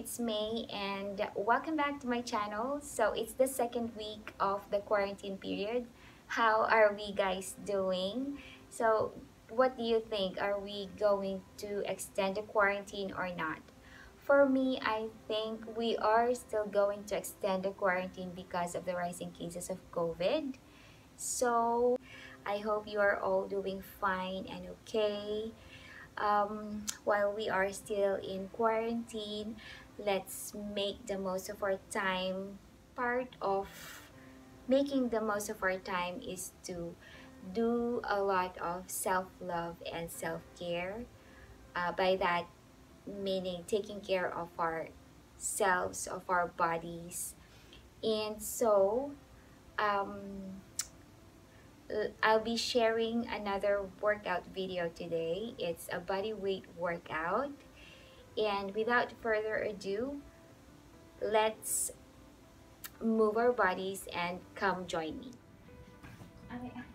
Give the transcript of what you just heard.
it's May and welcome back to my channel. So it's the second week of the quarantine period. How are we guys doing? So what do you think? Are we going to extend the quarantine or not? For me, I think we are still going to extend the quarantine because of the rising cases of COVID. So I hope you are all doing fine and okay. While we are still in quarantine, let's make the most of our time. Part of making the most of our time is to do a lot of self-love and self-care. By that, meaning taking care of ourselves, of our bodies. And so, um, I'll be sharing another workout video today. It's a body weight workout. And without further ado, let's move our bodies and come join me. Okay.